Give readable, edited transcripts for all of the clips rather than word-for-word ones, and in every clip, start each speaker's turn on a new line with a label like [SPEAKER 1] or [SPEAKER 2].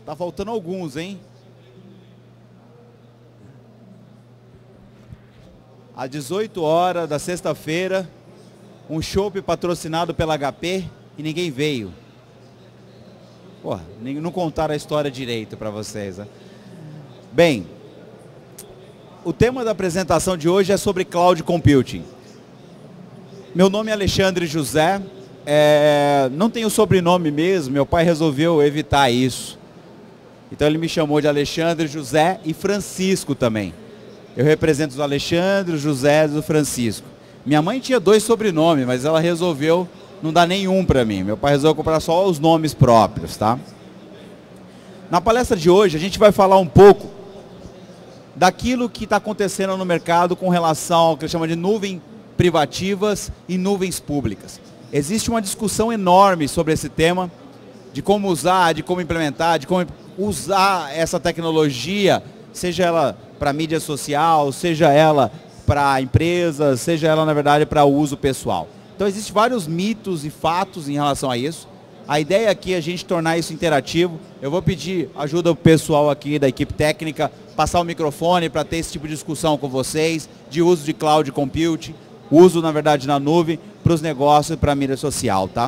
[SPEAKER 1] Tá faltando alguns, hein? Às 18 horas da sexta-feira, um chopp patrocinado pela HP e ninguém veio. Porra, não contaram a história direito para vocês, né? Bem, o tema da apresentação de hoje é sobre Cloud Computing. Meu nome é Alexandre José, não tenho sobrenome mesmo, meu pai resolveu evitar isso. Então ele me chamou de Alexandre José e Francisco também. Eu represento os Alexandre, o José e o Francisco. Minha mãe tinha 2 sobrenomes, mas ela resolveu não dar nenhum para mim. Meu pai resolveu comprar só os nomes próprios, tá? Na palestra de hoje a gente vai falar um pouco daquilo que está acontecendo no mercado com relação ao que chama de nuvens privativas e nuvens públicas. Existe uma discussão enorme sobre esse tema, de como usar, de como implementar, de como usar essa tecnologia, seja ela para mídia social, seja ela para empresas, seja ela, na verdade, para uso pessoal. Então, existem vários mitos e fatos em relação a isso. A ideia aqui é a gente tornar isso interativo. Eu vou pedir ajuda do pessoal aqui da equipe técnica, passar o microfone para ter esse tipo de discussão com vocês, de uso de Cloud Computing, uso, na verdade, na nuvem, para os negócios e para a mídia social, tá?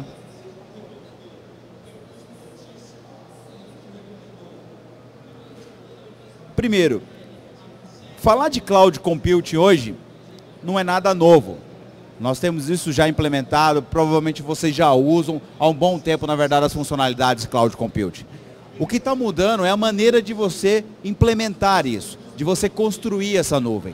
[SPEAKER 1] Primeiro, falar de Cloud Computing hoje não é nada novo. Nós temos isso já implementado, provavelmente vocês já usam há um bom tempo, na verdade, as funcionalidades de Cloud Computing. O que está mudando é a maneira de você implementar isso, de você construir essa nuvem.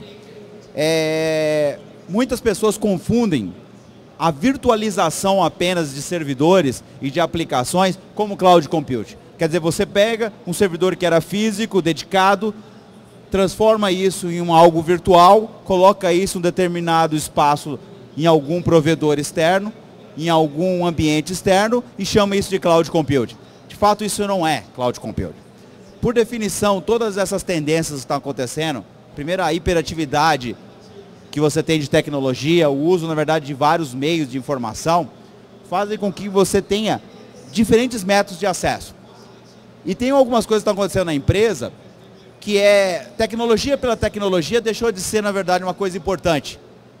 [SPEAKER 1] Muitas pessoas confundem a virtualização apenas de servidores e de aplicações como Cloud Computing. Quer dizer, você pega um servidor que era físico, dedicado, transforma isso em algo virtual, coloca isso em um determinado espaço em algum provedor externo, em algum ambiente externo e chama isso de Cloud Computing. De fato, isso não é Cloud Computing. Por definição, todas essas tendências que estão acontecendo, primeiro a hiperatividade que você tem de tecnologia, o uso, na verdade, de vários meios de informação, fazem com que você tenha diferentes métodos de acesso. E tem algumas coisas que estão acontecendo na empresa, que tecnologia pela tecnologia deixou de ser, na verdade, uma coisa importante.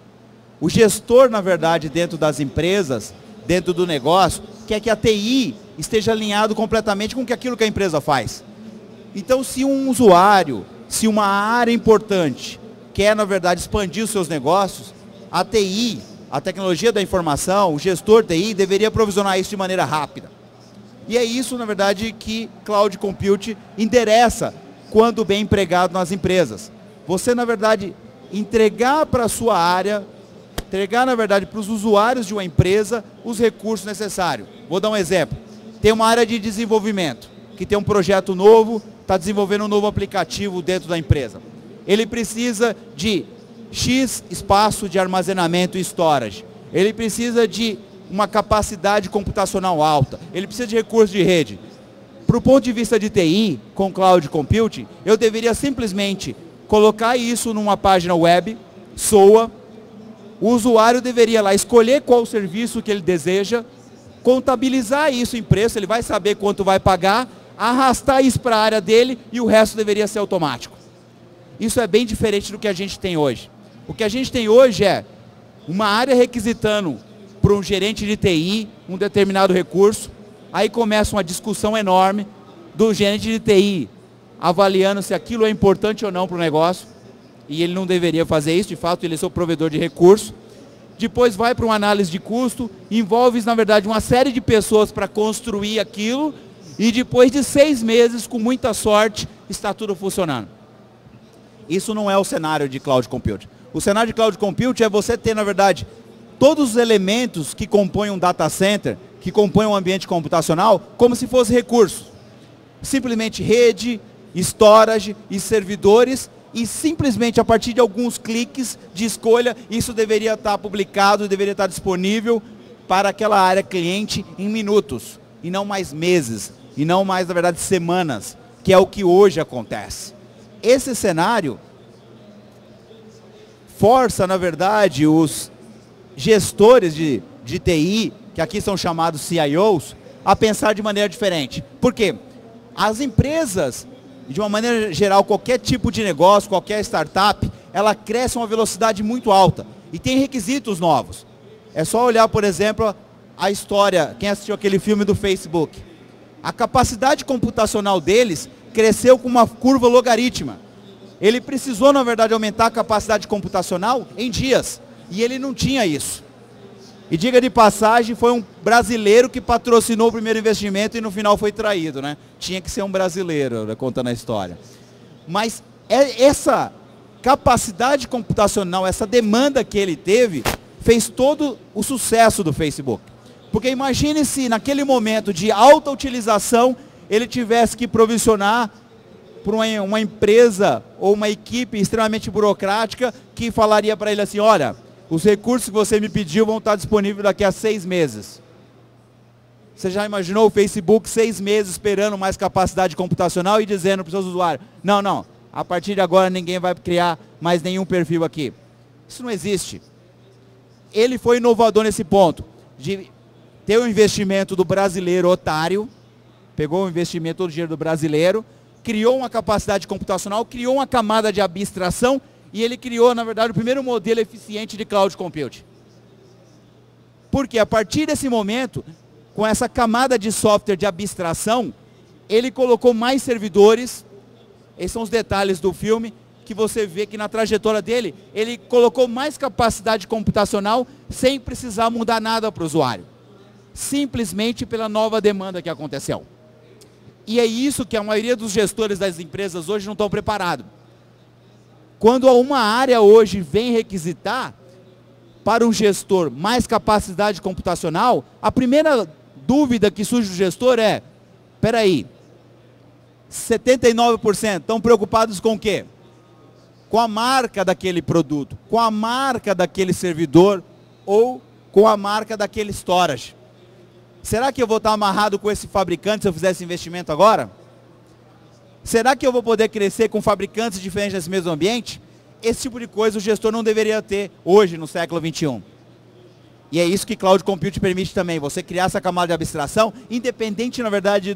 [SPEAKER 1] O gestor, na verdade, dentro das empresas, dentro do negócio, quer que a TI esteja alinhado completamente com aquilo que a empresa faz. Então, se um usuário, se uma área importante quer, na verdade, expandir os seus negócios, a TI, a tecnologia da informação, o gestor TI deveria provisionar isso de maneira rápida. E é isso, na verdade, que Cloud Computing endereça quando bem empregado nas empresas. Você, na verdade, entregar para a sua área, entregar, na verdade, para os usuários de uma empresa os recursos necessários. Vou dar um exemplo. Tem uma área de desenvolvimento, que tem um projeto novo, está desenvolvendo um novo aplicativo dentro da empresa. Ele precisa de X espaço de armazenamento e storage. Ele precisa de uma capacidade computacional alta. Ele precisa de recursos de rede. Para o ponto de vista de TI, com Cloud Computing, eu deveria simplesmente colocar isso numa página web, SOA. O usuário deveria lá escolher qual o serviço que ele deseja, contabilizar isso em preço, ele vai saber quanto vai pagar, arrastar isso para a área dele e o resto deveria ser automático. Isso é bem diferente do que a gente tem hoje. O que a gente tem hoje é uma área requisitando para um gerente de TI um determinado recurso, aí começa uma discussão enorme do gerente de TI avaliando se aquilo é importante ou não para o negócio, e ele não deveria fazer isso, de fato ele é seu provedor de recurso. Depois vai para uma análise de custo, envolve, na verdade, uma série de pessoas para construir aquilo, e depois de 6 meses, com muita sorte, está tudo funcionando. Isso não é o cenário de Cloud Computing. O cenário de Cloud Computing é você ter, na verdade, todos os elementos que compõem um data center, que compõem um ambiente computacional, como se fosse recurso. Simplesmente rede, storage e servidores, e simplesmente a partir de alguns cliques de escolha, isso deveria estar publicado, deveria estar disponível para aquela área cliente em minutos, e não mais meses, e não mais, na verdade, semanas, que é o que hoje acontece. Esse cenário força, na verdade, os gestores de TI, que aqui são chamados CIOs, a pensar de maneira diferente. Por quê? As empresas, de uma maneira geral, qualquer tipo de negócio, qualquer startup, ela cresce a uma velocidade muito alta e tem requisitos novos. É só olhar, por exemplo, a história, quem assistiu aquele filme do Facebook. A capacidade computacional deles cresceu com uma curva logarítmica. Ele precisou, na verdade, aumentar a capacidade computacional em dias, e ele não tinha isso. E diga de passagem, foi um brasileiro que patrocinou o primeiro investimento e no final foi traído, né? Tinha que ser um brasileiro, né, contando a história. Mas essa capacidade computacional, essa demanda que ele teve, fez todo o sucesso do Facebook. Porque imagine se naquele momento de alta utilização, ele tivesse que provisionar para uma empresa ou uma equipe extremamente burocrática que falaria para ele assim, olha, os recursos que você me pediu vão estar disponíveis daqui a 6 meses. Você já imaginou o Facebook 6 meses esperando mais capacidade computacional e dizendo para os seus usuários, não, a partir de agora ninguém vai criar mais nenhum perfil aqui. Isso não existe. Ele foi inovador nesse ponto, de ter o investimento do brasileiro otário, pegou o investimento, todo o dinheiro do brasileiro, criou uma capacidade computacional, criou uma camada de abstração e ele criou, na verdade, o primeiro modelo eficiente de cloud computing. Porque a partir desse momento, com essa camada de software de abstração, ele colocou mais servidores, esses são os detalhes do filme, que você vê que na trajetória dele, ele colocou mais capacidade computacional sem precisar mudar nada para o usuário. Simplesmente pela nova demanda que aconteceu. E é isso que a maioria dos gestores das empresas hoje não estão preparados. Quando uma área hoje vem requisitar para um gestor mais capacidade computacional, a primeira dúvida que surge do gestor é, espera aí, 79% estão preocupados com o quê? Com a marca daquele produto, com a marca daquele servidor ou com a marca daquele storage. Será que eu vou estar amarrado com esse fabricante se eu fizer esse investimento agora? Será que eu vou poder crescer com fabricantes diferentes nesse mesmo ambiente? Esse tipo de coisa o gestor não deveria ter hoje no século 21. E é isso que Cloud Computing permite também, você criar essa camada de abstração, independente, na verdade,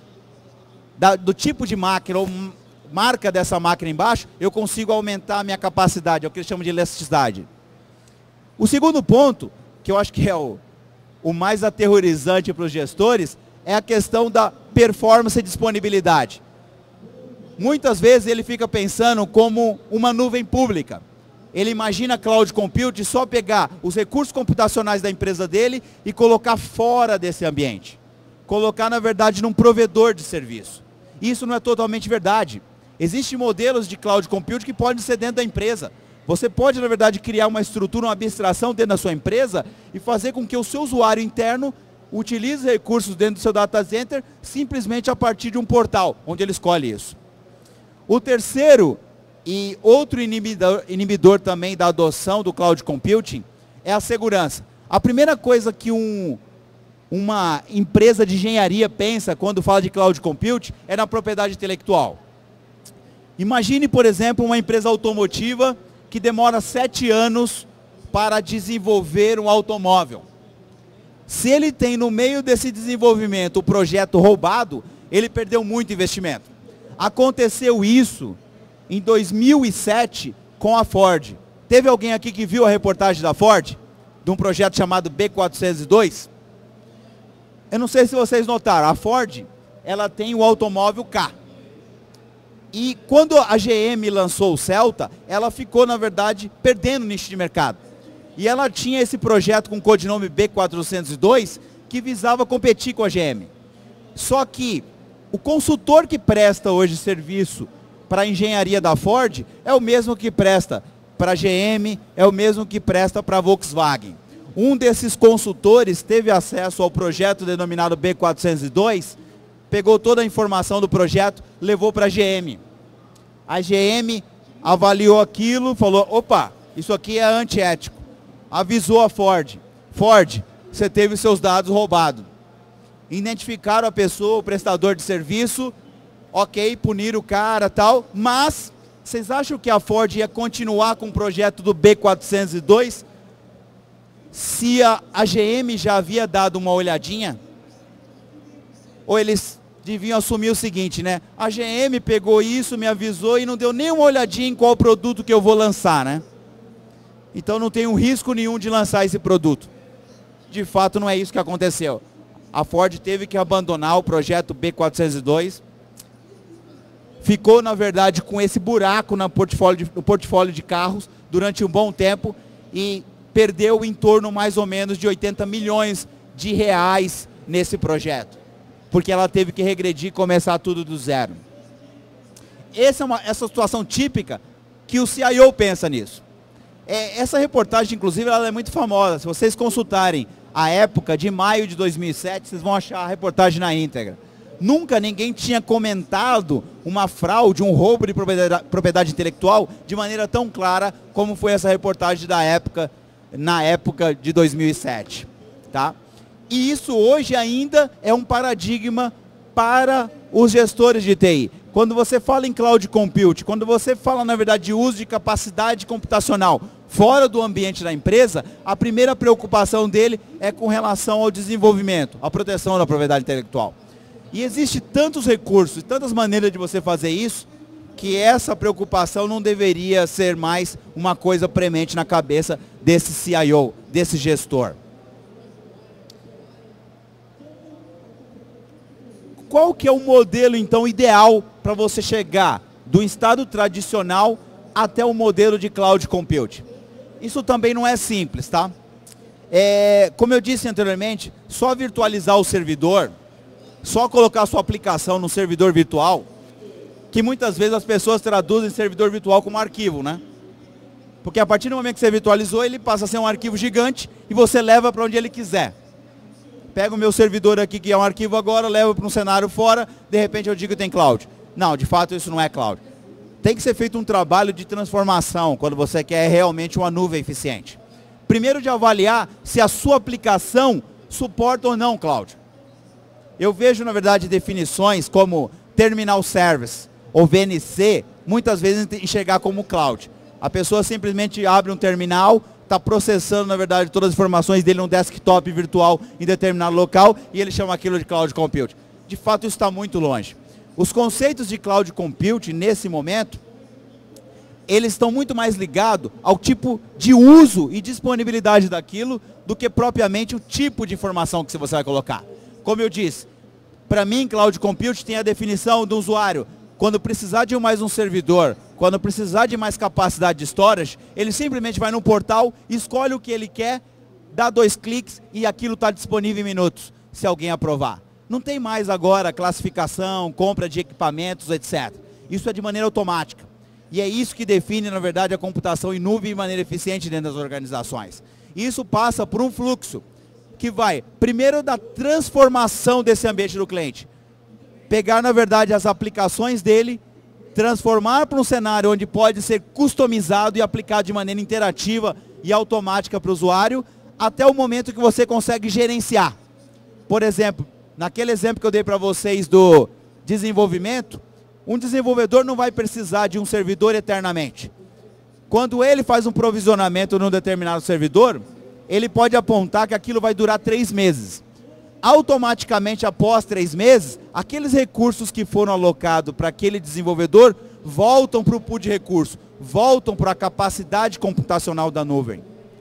[SPEAKER 1] do tipo de máquina ou marca dessa máquina embaixo, eu consigo aumentar a minha capacidade, é o que eles chamam de elasticidade. O segundo ponto, que eu acho que é o mais aterrorizante para os gestores, é a questão da performance e disponibilidade. Muitas vezes ele fica pensando como uma nuvem pública. Ele imagina Cloud Computing só pegar os recursos computacionais da empresa dele e colocar fora desse ambiente. Colocar, na verdade, num provedor de serviço. Isso não é totalmente verdade. Existem modelos de Cloud Computing que podem ser dentro da empresa. Você pode, na verdade, criar uma estrutura, uma abstração dentro da sua empresa e fazer com que o seu usuário interno utilize recursos dentro do seu data center simplesmente a partir de um portal, onde ele escolhe isso. O terceiro e outro inibidor também da adoção do Cloud Computing é a segurança. A primeira coisa que uma empresa de engenharia pensa quando fala de Cloud Computing é na propriedade intelectual. Imagine, por exemplo, uma empresa automotiva que demora 7 anos para desenvolver um automóvel. Se ele tem no meio desse desenvolvimento o projeto roubado, ele perdeu muito investimento. Aconteceu isso em 2007 com a Ford. Teve alguém aqui que viu a reportagem da Ford? De um projeto chamado B402? Eu não sei se vocês notaram, a Ford, ela tem o automóvel K. E quando a GM lançou o Celta, ela ficou, na verdade, perdendo nicho de mercado. E ela tinha esse projeto com o codinome B402, que visava competir com a GM. Só que o consultor que presta hoje serviço para a engenharia da Ford é o mesmo que presta para a GM, é o mesmo que presta para a Volkswagen. Um desses consultores teve acesso ao projeto denominado B402, pegou toda a informação do projeto, levou para a GM. A GM avaliou aquilo, falou, opa, isso aqui é antiético. Avisou a Ford. Ford, você teve seus dados roubados. Identificaram a pessoa, o prestador de serviço, ok, puniram o cara e tal, mas vocês acham que a Ford ia continuar com o projeto do B402 se a GM já havia dado uma olhadinha? Ou eles deviam assumir o seguinte, né? A GM pegou isso, me avisou e não deu nem uma olhadinha em qual produto que eu vou lançar, né? Então não tem um risco nenhum de lançar esse produto. De fato não é isso que aconteceu. A Ford teve que abandonar o projeto B402. Ficou, na verdade, com esse buraco no portfólio de carros durante um bom tempo e perdeu em torno mais ou menos de 80 milhões de reais nesse projeto. Porque ela teve que regredir e começar tudo do zero. Essa situação típica que o CIO pensa nisso. Essa reportagem, inclusive, ela é muito famosa. Se vocês consultarem a época de maio de 2007, vocês vão achar a reportagem na íntegra. Nunca ninguém tinha comentado uma fraude, um roubo de propriedade intelectual de maneira tão clara como foi essa reportagem da época, na época de 2007. Tá? E isso hoje ainda é um paradigma para os gestores de TI. Quando você fala em cloud compute, quando você fala, na verdade, de uso de capacidade computacional fora do ambiente da empresa, a primeira preocupação dele é com relação ao desenvolvimento, à proteção da propriedade intelectual. E existe tantos recursos, tantas maneiras de você fazer isso, que essa preocupação não deveria ser mais uma coisa premente na cabeça desse CIO, desse gestor. Qual que é o modelo, então, ideal para você chegar do estado tradicional até o modelo de cloud compute? Isso também não é simples, tá? Como eu disse anteriormente, só virtualizar o servidor, só colocar a sua aplicação no servidor virtual, que muitas vezes as pessoas traduzem servidor virtual como arquivo, né? Porque a partir do momento que você virtualizou, ele passa a ser um arquivo gigante e você leva para onde ele quiser. Pego o meu servidor aqui, que é um arquivo agora, levo para um cenário fora, de repente eu digo que tem cloud. Não, de fato isso não é cloud. Tem que ser feito um trabalho de transformação, quando você quer realmente uma nuvem eficiente. Primeiro de avaliar se a sua aplicação suporta ou não cloud. Eu vejo, na verdade, definições como Terminal Service ou VNC, muitas vezes enxergar como cloud. A pessoa simplesmente abre um terminal, está processando, na verdade, todas as informações dele num desktop virtual em determinado local e ele chama aquilo de cloud compute. De fato, isso está muito longe. Os conceitos de cloud compute, nesse momento, eles estão muito mais ligados ao tipo de uso e disponibilidade daquilo do que propriamente o tipo de informação que você vai colocar. Como eu disse, para mim, cloud compute tem a definição do usuário. Quando precisar de mais um servidor, quando precisar de mais capacidade de storage, ele simplesmente vai no portal, escolhe o que ele quer, dá 2 cliques e aquilo está disponível em minutos, se alguém aprovar. Não tem mais agora classificação, compra de equipamentos, etc. Isso é de maneira automática. E é isso que define, na verdade, a computação em nuvem de maneira eficiente dentro das organizações. Isso passa por um fluxo que vai, primeiro, da transformação desse ambiente do cliente. Pegar, na verdade, as aplicações dele, transformar para um cenário onde pode ser customizado e aplicado de maneira interativa e automática para o usuário, até o momento que você consegue gerenciar. Por exemplo, naquele exemplo que eu dei para vocês do desenvolvimento, um desenvolvedor não vai precisar de um servidor eternamente. Quando ele faz um provisionamento num determinado servidor, ele pode apontar que aquilo vai durar 3 meses. Automaticamente, após 3 meses, aqueles recursos que foram alocados para aquele desenvolvedor voltam para o pool de recursos, voltam para a capacidade computacional da nuvem.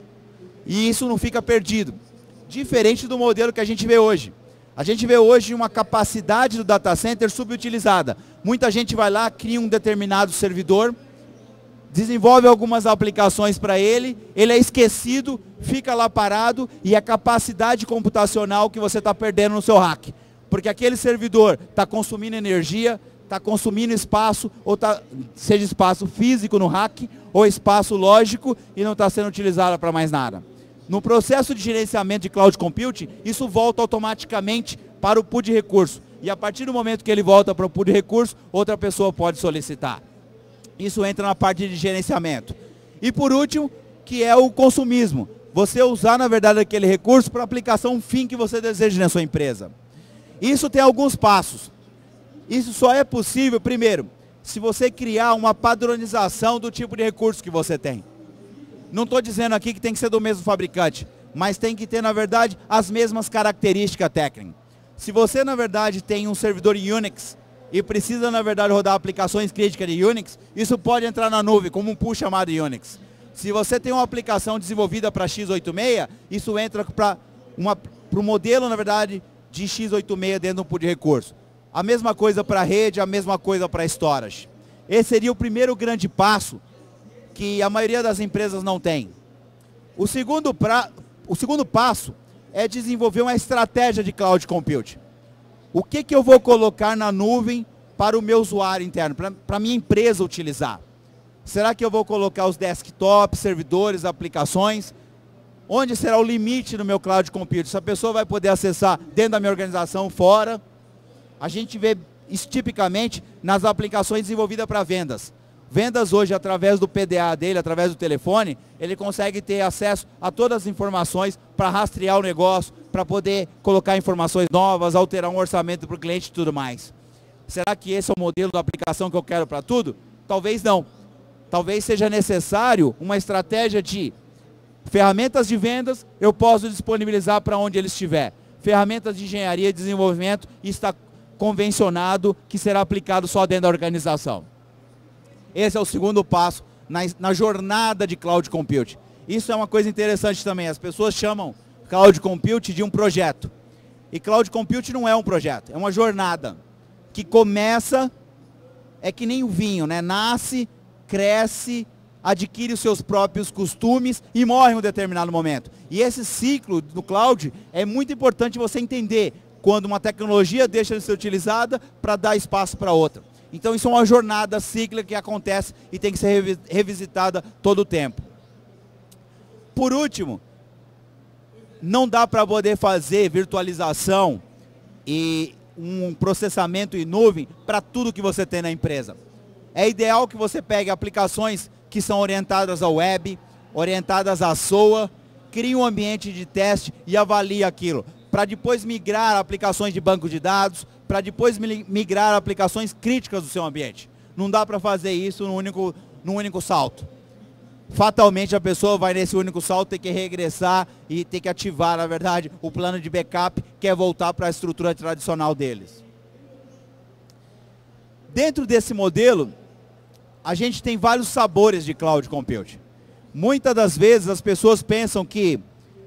[SPEAKER 1] E isso não fica perdido. Diferente do modelo que a gente vê hoje. A gente vê hoje uma capacidade do data center subutilizada. Muita gente vai lá, cria um determinado servidor, desenvolve algumas aplicações para ele, ele é esquecido, fica lá parado e a capacidade computacional que você está perdendo no seu rack. Porque aquele servidor está consumindo energia, está consumindo espaço, ou seja espaço físico no rack, ou espaço lógico e não está sendo utilizado para mais nada. No processo de gerenciamento de cloud computing, isso volta automaticamente para o pool de recursos. E a partir do momento que ele volta para o pool de recursos, outra pessoa pode solicitar. Isso entra na parte de gerenciamento. E por último, que é o consumismo. Você usar, na verdade, aquele recurso para a aplicação fim que você deseja na sua empresa. Isso tem alguns passos. Isso só é possível, primeiro, se você criar uma padronização do tipo de recurso que você tem. Não estou dizendo aqui que tem que ser do mesmo fabricante, mas tem que ter, na verdade, as mesmas características técnicas. Se você, na verdade, tem um servidor Unix e precisa, na verdade, rodar aplicações críticas de Unix, isso pode entrar na nuvem, como um pool chamado Unix. Se você tem uma aplicação desenvolvida para x86, isso entra para o modelo, na verdade, de x86 dentro de um pool de recursos. A mesma coisa para a rede, a mesma coisa para storage. Esse seria o primeiro grande passo que a maioria das empresas não tem. O segundo passo é desenvolver uma estratégia de cloud computing. O que eu vou colocar na nuvem para o meu usuário interno, para a minha empresa utilizar? Será que eu vou colocar os desktops, servidores, aplicações? Onde será o limite no meu cloud computing? Se a pessoa vai poder acessar dentro da minha organização, fora. A gente vê isso tipicamente nas aplicações desenvolvidas para vendas. Vendas hoje, através do PDA dele, através do telefone, ele consegue ter acesso a todas as informações para rastrear o negócio, para poder colocar informações novas, alterar um orçamento para o cliente e tudo mais. Será que esse é o modelo da aplicação que eu quero para tudo? Talvez não. Talvez seja necessário uma estratégia de ferramentas de vendas, eu posso disponibilizar para onde ele estiver. Ferramentas de engenharia e desenvolvimento, está convencionado que será aplicado só dentro da organização. Esse é o segundo passo na jornada de Cloud Computing. Isso é uma coisa interessante também. As pessoas chamam Cloud Computing de um projeto. E Cloud Computing não é um projeto, é uma jornada que começa, é que nem o vinho, né? Nasce, cresce, adquire os seus próprios costumes e morre em um determinado momento. E esse ciclo do cloud é muito importante você entender quando uma tecnologia deixa de ser utilizada para dar espaço para outra. Então isso é uma jornada cíclica que acontece e tem que ser revisitada todo o tempo. Por último, não dá para poder fazer virtualização e um processamento em nuvem para tudo que você tem na empresa. É ideal que você pegue aplicações que são orientadas à web, orientadas à SOA, crie um ambiente de teste e avalie aquilo, para depois migrar aplicações de banco de dados, para depois migrar aplicações críticas do seu ambiente. Não dá para fazer isso num único salto. Fatalmente a pessoa vai nesse único salto ter que regressar e ter que ativar, na verdade, o plano de backup, que é voltar para a estrutura tradicional deles. Dentro desse modelo, a gente tem vários sabores de Cloud Computing. Muitas das vezes as pessoas pensam que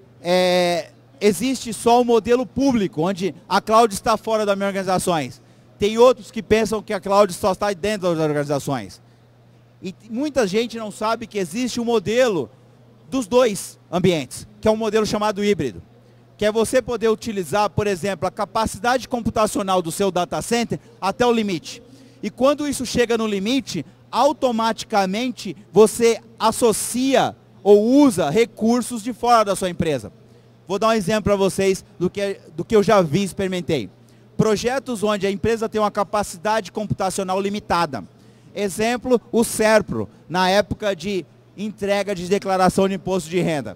[SPEAKER 1] existe só o modelo público, onde a cloud está fora das minhas organizações. Tem outros que pensam que a cloud só está dentro das organizações. E muita gente não sabe que existe um modelo dos dois ambientes, que é um modelo chamado híbrido. Que é você poder utilizar, por exemplo, a capacidade computacional do seu data center até o limite. E quando isso chega no limite, automaticamente você associa ou usa recursos de fora da sua empresa. Vou dar um exemplo para vocês do que eu já vi e experimentei. Projetos onde a empresa tem uma capacidade computacional limitada. Exemplo, o SERPRO, na época de entrega de declaração de imposto de renda.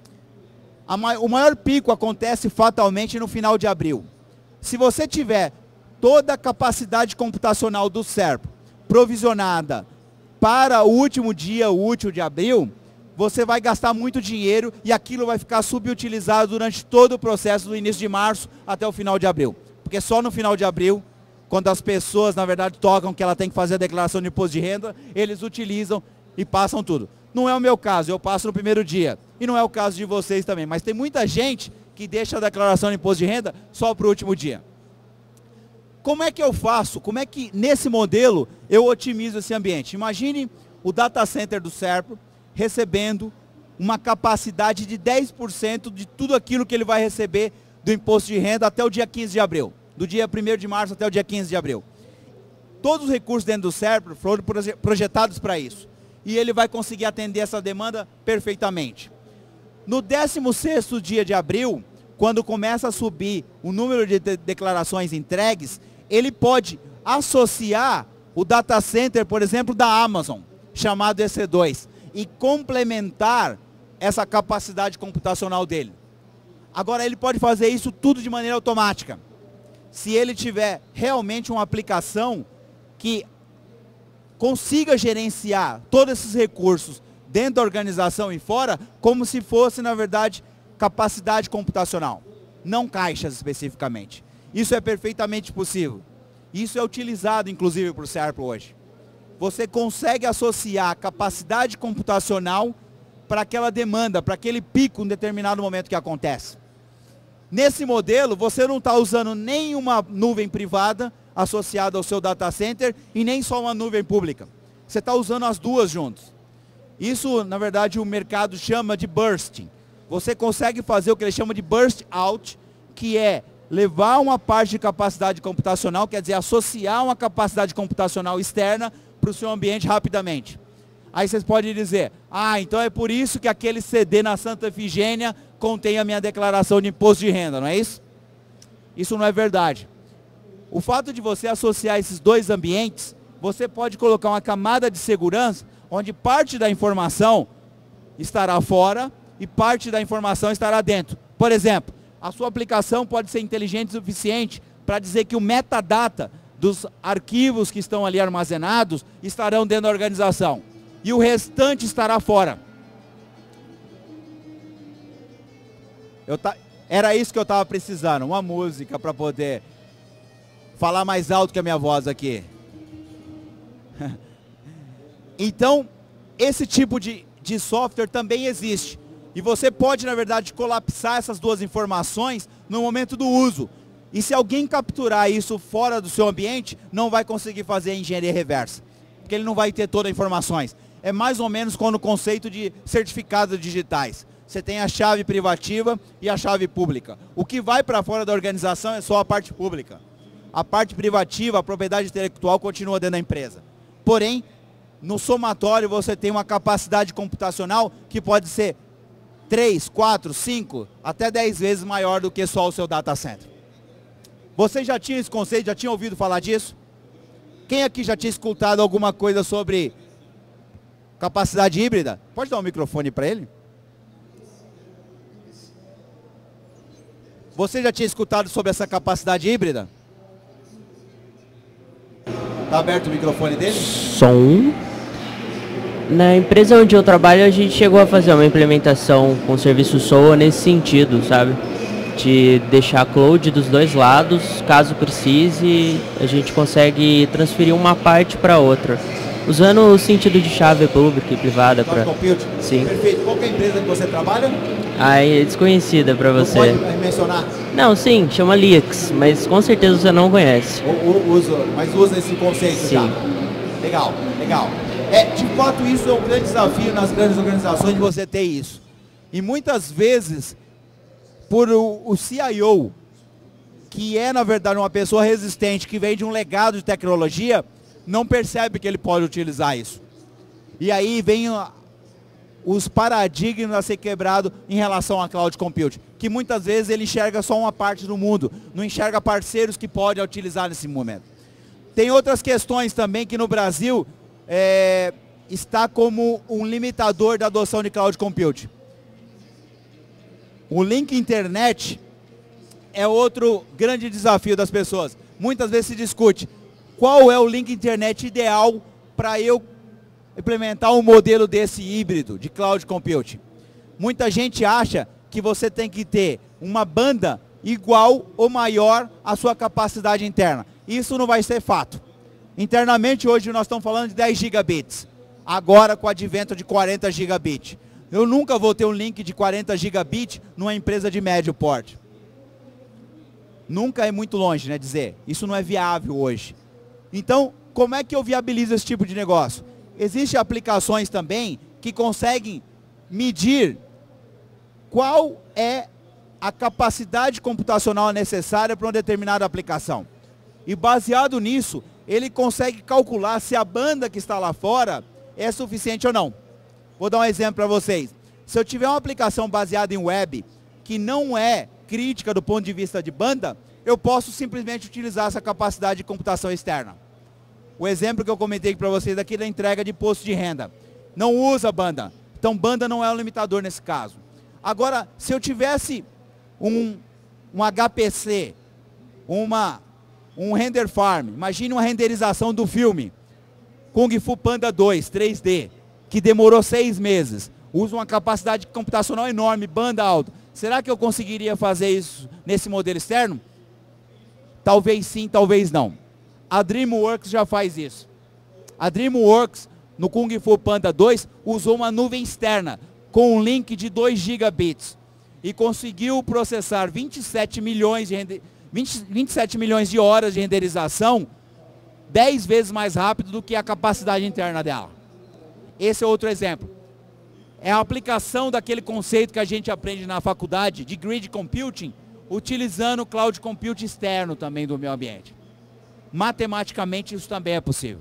[SPEAKER 1] O maior pico acontece fatalmente no final de abril. Se você tiver toda a capacidade computacional do SERPRO provisionada para o último dia útil de abril, você vai gastar muito dinheiro e aquilo vai ficar subutilizado durante todo o processo do início de março até o final de abril. Porque só no final de abril, quando as pessoas, na verdade, tocam que ela tem que fazer a declaração de imposto de renda, eles utilizam e passam tudo. Não é o meu caso, eu passo no primeiro dia. E não é o caso de vocês também. Mas tem muita gente que deixa a declaração de imposto de renda só para o último dia. Como é que eu faço? Como é que, nesse modelo, eu otimizo esse ambiente? Imagine o data center do SERPRO recebendo uma capacidade de 10% de tudo aquilo que ele vai receber do imposto de renda até o dia 15 de abril. Do dia 1º de março até o dia 15 de abril. Todos os recursos dentro do SERPRO foram projetados para isso. E ele vai conseguir atender essa demanda perfeitamente. No 16º dia de abril, quando começa a subir o número de declarações entregues, ele pode associar o data center, por exemplo, da Amazon, chamado EC2, e complementar essa capacidade computacional dele. Agora, ele pode fazer isso tudo de maneira automática. Se ele tiver realmente uma aplicação que consiga gerenciar todos esses recursos dentro da organização e fora, como se fosse, na verdade, capacidade computacional, não caixas especificamente. Isso é perfeitamente possível. Isso é utilizado, inclusive, por Serpro hoje. Você consegue associar a capacidade computacional para aquela demanda, para aquele pico em determinado momento que acontece. Nesse modelo, você não está usando nem uma nuvem privada associada ao seu data center e nem só uma nuvem pública. Você está usando as duas juntas. Isso, na verdade, o mercado chama de bursting. Você consegue fazer o que ele chama de burst out, que é levar uma parte de capacidade computacional, quer dizer, associar uma capacidade computacional externa para o seu ambiente rapidamente. Aí vocês podem dizer, então é por isso que aquele CD na Santa Efigênia contém a minha declaração de imposto de renda, não é isso? Isso não é verdade. O fato de você associar esses dois ambientes, você pode colocar uma camada de segurança, onde parte da informação estará fora e parte da informação estará dentro. Por exemplo, a sua aplicação pode ser inteligente o suficiente para dizer que o metadata dos arquivos que estão ali armazenados estarão dentro da organização. E o restante estará fora. Era isso que eu estava precisando, uma música para poder falar mais alto que a minha voz aqui. Então, esse tipo de software também existe. E você pode, na verdade, colapsar essas duas informações no momento do uso. E se alguém capturar isso fora do seu ambiente, não vai conseguir fazer a engenharia reversa. Porque ele não vai ter todas as informações. É mais ou menos como o conceito de certificados digitais. Você tem a chave privativa e a chave pública. O que vai para fora da organização é só a parte pública. A parte privativa, a propriedade intelectual, continua dentro da empresa. Porém, no somatório você tem uma capacidade computacional que pode ser 3, 4, 5, até 10 vezes maior do que só o seu data center. Você já tinha esse conceito, já tinha ouvido falar disso? Quem aqui já tinha escutado alguma coisa sobre capacidade híbrida? Pode dar um microfone para ele? Você já tinha escutado sobre essa capacidade híbrida? Está aberto o microfone dele?
[SPEAKER 2] Som. Na empresa onde eu trabalho, a gente chegou a fazer uma implementação com o serviço SOA nesse sentido, sabe? De deixar cloud dos dois lados, caso precise, a gente consegue transferir uma parte para outra. Usando o sentido de chave pública e privada.
[SPEAKER 1] Sim. Perfeito. Qual que é a empresa que você trabalha?
[SPEAKER 2] É desconhecida para você.
[SPEAKER 1] Não pode mencionar?
[SPEAKER 2] Não, sim, chama Lix, mas com certeza você não conhece.
[SPEAKER 1] Mas usa esse conceito
[SPEAKER 2] sim.
[SPEAKER 1] já. Legal, legal. De fato, isso é um grande desafio nas grandes organizações de você ter isso. E muitas vezes, por o CIO, que é na verdade uma pessoa resistente, que vem de um legado de tecnologia, não percebe que ele pode utilizar isso. E aí vem os paradigmas a ser quebrado em relação a cloud computing, que muitas vezes ele enxerga só uma parte do mundo, não enxerga parceiros que podem utilizar nesse momento. Tem outras questões também que no Brasil está como um limitador da adoção de cloud computing. O link internet é outro grande desafio das pessoas. Muitas vezes se discute qual é o link internet ideal para eu implementar um modelo desse híbrido de cloud computing. Muita gente acha que você tem que ter uma banda igual ou maior à sua capacidade interna. Isso não vai ser fato. Internamente hoje nós estamos falando de 10 gigabits. Agora com o advento de 40 gigabits. Eu nunca vou ter um link de 40 gigabits numa empresa de médio porte. Nunca é muito longe, né, dizer. Isso não é viável hoje. Então, como é que eu viabilizo esse tipo de negócio? Existem aplicações também que conseguem medir qual é a capacidade computacional necessária para uma determinada aplicação. E baseado nisso, ele consegue calcular se a banda que está lá fora é suficiente ou não. Vou dar um exemplo para vocês. Se eu tiver uma aplicação baseada em web que não é crítica do ponto de vista de banda, eu posso simplesmente utilizar essa capacidade de computação externa. O exemplo que eu comentei para vocês aqui da entrega de imposto de renda. Não usa banda. Então banda não é um limitador nesse caso. Agora, se eu tivesse um HPC, um render farm, imagine uma renderização do filme Kung Fu Panda 2, 3D, que demorou 6 meses, usa uma capacidade computacional enorme, banda alta. Será que eu conseguiria fazer isso nesse modelo externo? Talvez sim, talvez não. A DreamWorks já faz isso. A DreamWorks, no Kung Fu Panda 2, usou uma nuvem externa com um link de 2 gigabits e conseguiu processar 27 milhões de horas de renderização 10 vezes mais rápido do que a capacidade interna dela. Esse é outro exemplo. É a aplicação daquele conceito que a gente aprende na faculdade de Grid Computing, utilizando o Cloud Computing externo também do meio ambiente. Matematicamente isso também é possível.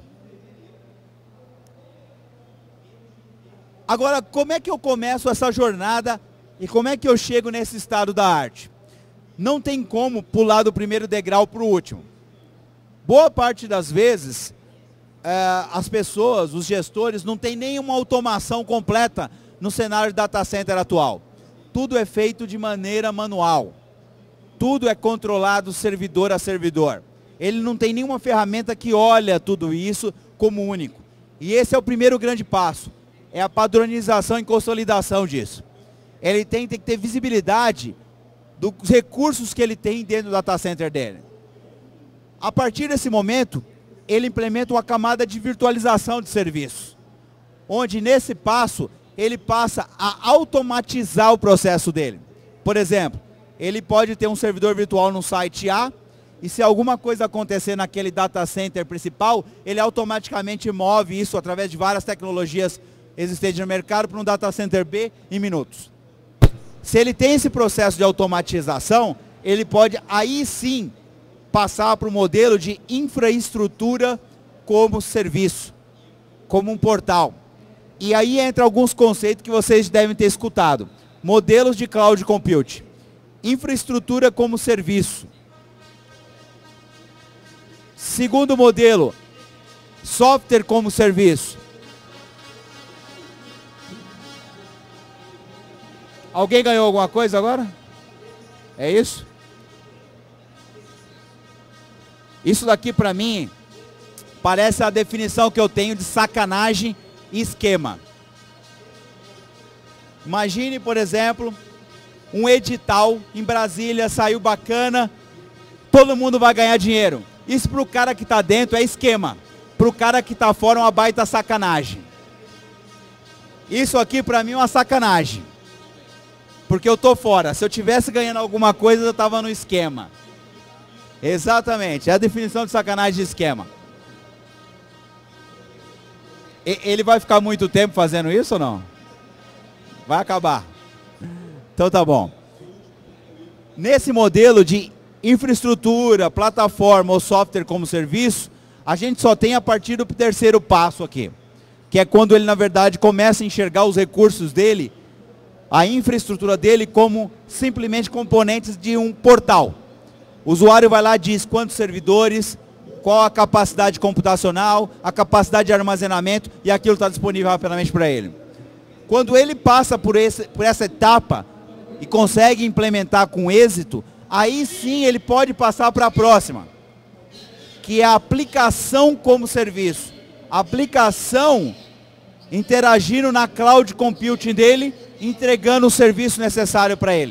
[SPEAKER 1] Agora, como é que eu começo essa jornada e como é que eu chego nesse estado da arte? Não tem como pular do primeiro degrau para o último. Boa parte das vezes, as pessoas, os gestores, não tem nenhuma automação completa no cenário de data center atual. Tudo é feito de maneira manual. Tudo é controlado servidor a servidor. Ele não tem nenhuma ferramenta que olha tudo isso como único. E esse é o primeiro grande passo. É a padronização e consolidação disso. Ele tem que ter visibilidade dos recursos que ele tem dentro do data center dele. A partir desse momento, ele implementa uma camada de virtualização de serviços, onde nesse passo, ele passa a automatizar o processo dele. Por exemplo, ele pode ter um servidor virtual no site A, e se alguma coisa acontecer naquele data center principal, ele automaticamente move isso através de várias tecnologias existentes no mercado para um data center B em minutos. Se ele tem esse processo de automatização, ele pode aí sim passar para o modelo de infraestrutura como serviço, como um portal. E aí entra alguns conceitos que vocês devem ter escutado. Modelos de cloud computing. Infraestrutura como serviço. Segundo modelo, software como serviço. Alguém ganhou alguma coisa agora? É isso? Isso daqui para mim parece a definição que eu tenho de sacanagem e esquema. Imagine, por exemplo, um edital em Brasília, saiu bacana, todo mundo vai ganhar dinheiro. Isso para o cara que está dentro é esquema. Para o cara que está fora é uma baita sacanagem. Isso aqui para mim é uma sacanagem. Porque eu estou fora. Se eu tivesse ganhando alguma coisa, eu estava no esquema. Exatamente. É a definição de sacanagem de esquema. Ele vai ficar muito tempo fazendo isso ou não? Vai acabar. Então tá bom. Nesse modelo de infraestrutura, plataforma ou software como serviço, a gente só tem a partir do terceiro passo aqui. Que é quando ele, na verdade, começa a enxergar os recursos dele, a infraestrutura dele, como simplesmente componentes de um portal. O usuário vai lá e diz quantos servidores, qual a capacidade computacional, a capacidade de armazenamento, e aquilo está disponível rapidamente para ele. Quando ele passa por essa etapa e consegue implementar com êxito, aí sim ele pode passar para a próxima, que é a aplicação como serviço. A aplicação interagindo na cloud computing dele, entregando o serviço necessário para ele.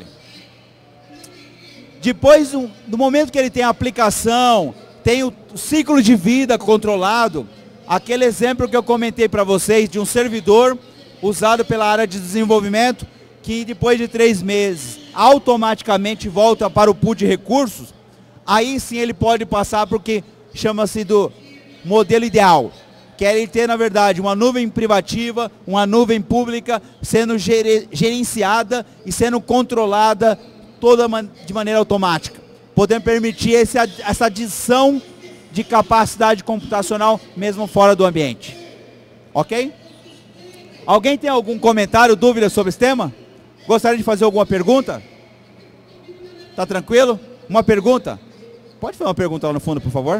[SPEAKER 1] Depois do momento que ele tem a aplicação, tem o ciclo de vida controlado, aquele exemplo que eu comentei para vocês de um servidor usado pela área de desenvolvimento, que depois de 3 meses automaticamente volta para o pool de recursos, aí sim ele pode passar para o que chama-se do modelo ideal, que é ele ter, na verdade, uma nuvem privativa, uma nuvem pública, sendo gerenciada e sendo controlada toda de maneira automática, podendo permitir essa adição de capacidade computacional mesmo fora do ambiente. Ok? Alguém tem algum comentário, dúvida sobre esse tema? Gostaria de fazer alguma pergunta? Tá tranquilo? Uma pergunta? Pode fazer uma pergunta lá no fundo, por favor?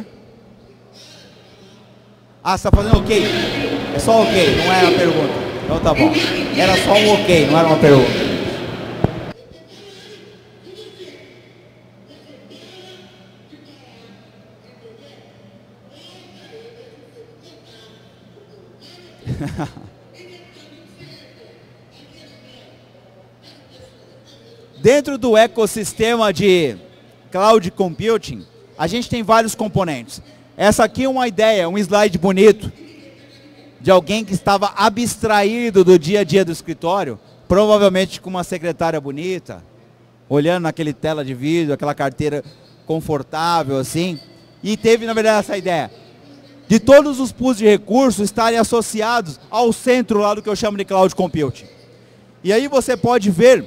[SPEAKER 1] Ah, você está fazendo ok? É só ok, não é uma pergunta. Então tá bom. Era só um ok, não era uma pergunta. Dentro do ecossistema de cloud computing, a gente tem vários componentes. Essa aqui é uma ideia, um slide bonito, de alguém que estava abstraído do dia a dia do escritório, provavelmente com uma secretária bonita, olhando naquele tela de vídeo, aquela carteira confortável assim, e teve na verdade essa ideia de todos os pools de recursos estarem associados ao centro lá do que eu chamo de Cloud Computing. E aí você pode ver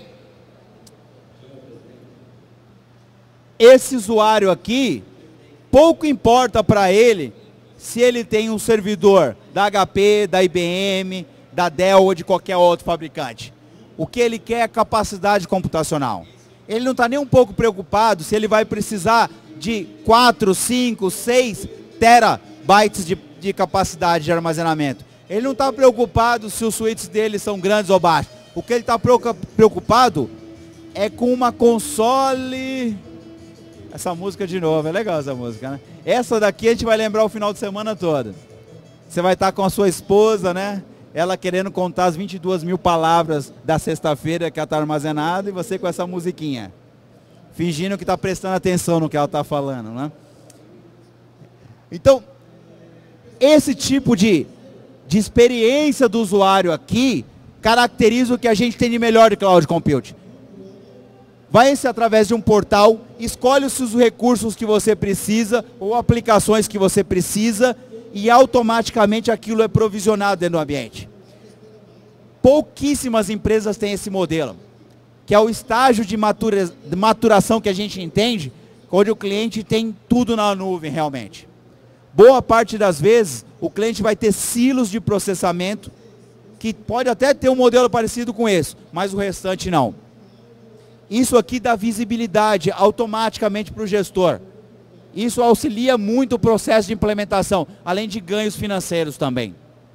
[SPEAKER 1] esse usuário aqui, pouco importa para ele se ele tem um servidor da HP, da IBM, da Dell ou de qualquer outro fabricante. O que ele quer é capacidade computacional. Ele não está nem um pouco preocupado se ele vai precisar de 4, 5, 6 terabytes de capacidade de armazenamento. Ele não está preocupado se os switches dele são grandes ou baixos. O que ele está preocupado é com uma console... Essa música de novo, é legal essa música, né? Essa daqui a gente vai lembrar o final de semana todo. Você vai estar com a sua esposa, né? Ela querendo contar as 22 mil palavras da sexta-feira que ela está armazenada e você com essa musiquinha. Fingindo que está prestando atenção no que ela está falando, né? Então, esse tipo de experiência do usuário aqui caracteriza o que a gente tem de melhor de Cloud Computing. Vai-se através de um portal, escolhe os recursos que você precisa ou aplicações que você precisa e automaticamente aquilo é provisionado dentro do ambiente. Pouquíssimas empresas têm esse modelo, que é o estágio de maturação que a gente entende, onde o cliente tem tudo na nuvem realmente. Boa parte das vezes, o cliente vai ter silos de processamento, que pode até ter um modelo parecido com esse, mas o restante não. Isso aqui dá visibilidade automaticamente para o gestor. Isso auxilia muito o processo de implementação, além de ganhos financeiros também.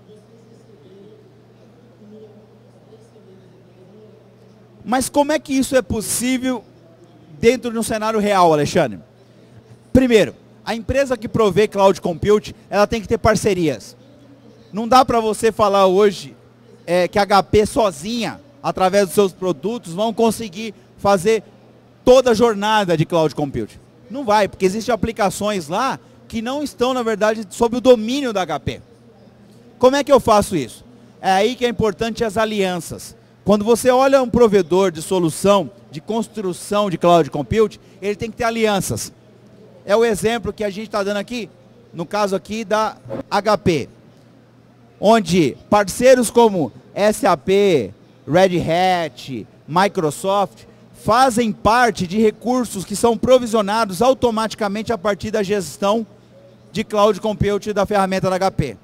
[SPEAKER 1] Mas como é que isso é possível dentro de um cenário real, Alexandre? Primeiro, a empresa que provê Cloud Compute, ela tem que ter parcerias. Não dá para você falar hoje que a HP sozinha, através dos seus produtos, vão conseguir fazer toda a jornada de Cloud Computing. Não vai, porque existem aplicações lá que não estão, na verdade, sob o domínio da HP. Como é que eu faço isso? É aí que é importante as alianças. Quando você olha um provedor de solução, de construção de Cloud Computing, ele tem que ter alianças. É o exemplo que a gente está dando aqui, no caso aqui da HP, onde parceiros como SAP, Red Hat, Microsoft, fazem parte de recursos que são provisionados automaticamente a partir da gestão de Cloud Computing da ferramenta da HP.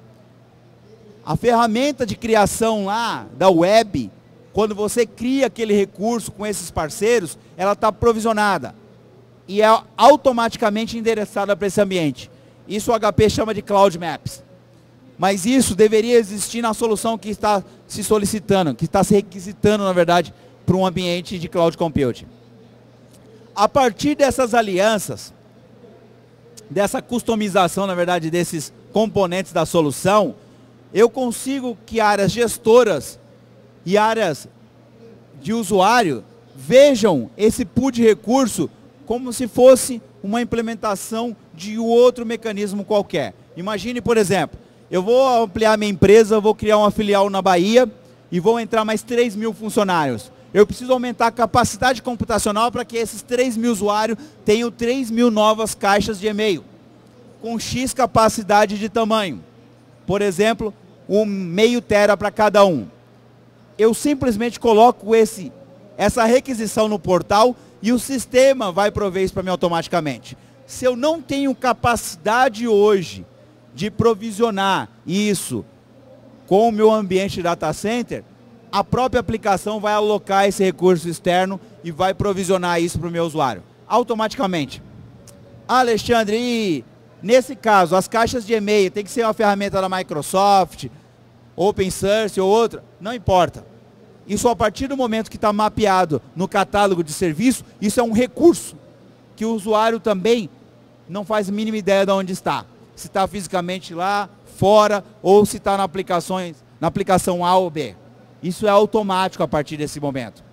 [SPEAKER 1] A ferramenta de criação lá da web, quando você cria aquele recurso com esses parceiros, ela está provisionada e é automaticamente endereçada para esse ambiente. Isso o HP chama de Cloud Maps. Mas isso deveria existir na solução que está se solicitando, que está se requisitando, na verdade, para um ambiente de Cloud Computing. A partir dessas alianças, dessa customização, na verdade, desses componentes da solução, eu consigo que áreas gestoras e áreas de usuário vejam esse pool de recurso como se fosse uma implementação de outro mecanismo qualquer. Imagine, por exemplo, eu vou ampliar minha empresa, vou criar uma filial na Bahia e vou entrar mais 3 mil funcionários. Eu preciso aumentar a capacidade computacional para que esses 3 mil usuários tenham 3 mil novas caixas de e-mail, com X capacidade de tamanho. Por exemplo, 0,5 tera para cada um. Eu simplesmente coloco essa requisição no portal e o sistema vai prover isso para mim automaticamente. Se eu não tenho capacidade hoje de provisionar isso com o meu ambiente de data center, a própria aplicação vai alocar esse recurso externo e vai provisionar isso para o meu usuário, automaticamente. Alexandre, e nesse caso, as caixas de e-mail tem que ser uma ferramenta da Microsoft, Open Source ou outra? Não importa. Isso a partir do momento que está mapeado no catálogo de serviço, isso é um recurso que o usuário também não faz a mínima ideia de onde está. Se está fisicamente lá, fora, ou se está na aplicação A ou B. Isso é automático a partir desse momento.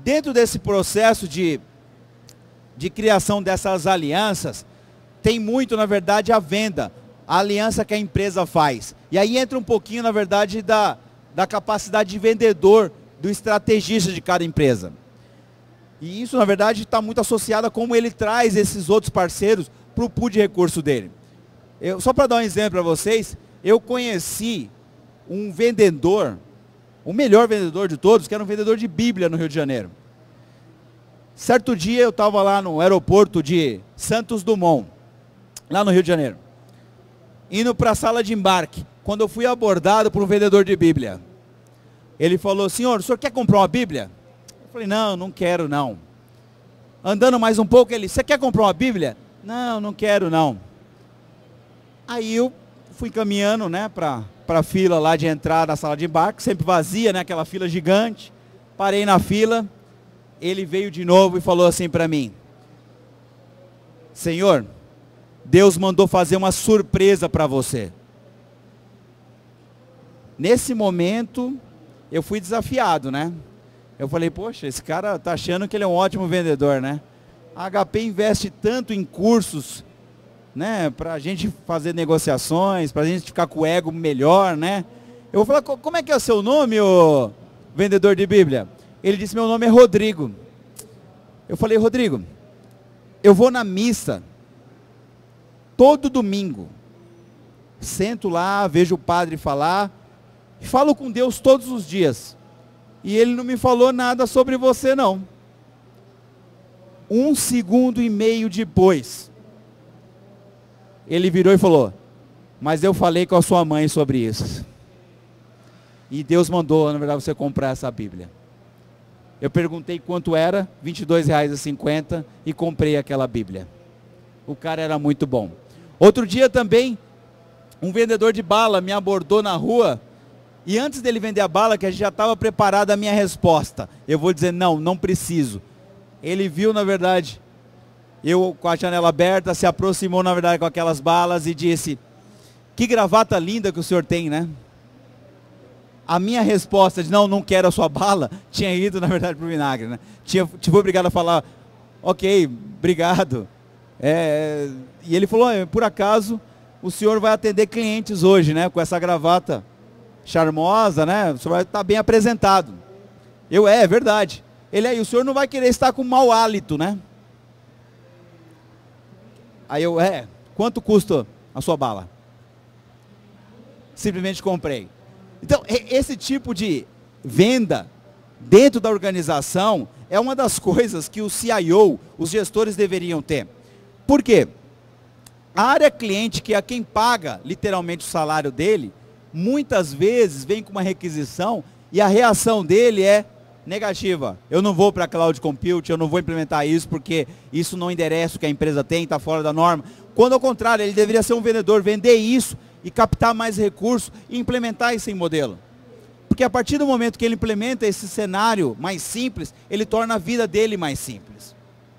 [SPEAKER 1] Dentro desse processo de criação dessas alianças, tem muito, na verdade, a venda, a aliança que a empresa faz. E aí entra um pouquinho, na verdade, da capacidade de vendedor, do estrategista de cada empresa. E isso, na verdade, está muito associado a como ele traz esses outros parceiros para o pool de recurso dele. Só para dar um exemplo para vocês, eu conheci um vendedor, o melhor vendedor de todos, que era um vendedor de Bíblia no Rio de Janeiro. Certo dia eu estava lá no aeroporto de Santos Dumont, lá no Rio de Janeiro, indo para a sala de embarque, quando eu fui abordado por um vendedor de Bíblia. Ele falou: senhor, o senhor quer comprar uma Bíblia? Eu falei: não, não quero não. Andando mais um pouco, ele: você quer comprar uma Bíblia? Não, não quero não. Aí eu fui caminhando, né, para a fila lá de entrada da sala de embarque, sempre vazia, né, aquela fila gigante. Parei na fila, ele veio de novo e falou assim para mim: senhor, Deus mandou fazer uma surpresa para você. Nesse momento, eu fui desafiado, né? Eu falei: poxa, esse cara tá achando que ele é um ótimo vendedor, né? A HP investe tanto em cursos, né, para a gente fazer negociações, para a gente ficar com o ego melhor, né? Eu vou falar: como é que é o seu nome, ô vendedor de Bíblia? Ele disse: meu nome é Rodrigo. Eu falei: Rodrigo, eu vou na missa todo domingo, sento lá, vejo o padre falar, e falo com Deus todos os dias, e ele não me falou nada sobre você não. 1,5 segundo depois, ele virou e falou: mas eu falei com a sua mãe sobre isso, e Deus mandou, na verdade, você comprar essa Bíblia. Eu perguntei quanto era, R$ 22,50, e comprei aquela Bíblia. O cara era muito bom. Outro dia também, um vendedor de bala me abordou na rua, e antes dele vender a bala, que a gente já estava preparado a minha resposta, eu vou dizer: não, não preciso. Ele viu, na verdade, eu com a janela aberta, se aproximou, na verdade, com aquelas balas e disse: que gravata linda que o senhor tem, né? A minha resposta de não quero a sua bala, tinha ido, na verdade, para o vinagre, né? Tive obrigado a falar: ok, obrigado. E ele falou: por acaso, o senhor vai atender clientes hoje, né? Com essa gravata charmosa, né? O senhor vai estar bem apresentado. É verdade. Ele: aí, o senhor não vai querer estar com mau hálito, né? Aí eu: quanto custa a sua bala? Simplesmente comprei. Então, esse tipo de venda dentro da organização é uma das coisas que o CIO, os gestores, deveriam ter. Por quê? A área cliente, que é quem paga literalmente o salário dele, muitas vezes vem com uma requisição e a reação dele é negativa. Eu não vou para Cloud Compute, eu não vou implementar isso porque isso não endereça o que a empresa tem, está fora da norma. Quando ao contrário, ele deveria ser um vendedor, vender isso e captar mais recursos e implementar esse modelo. Porque a partir do momento que ele implementa esse cenário mais simples, ele torna a vida dele mais simples.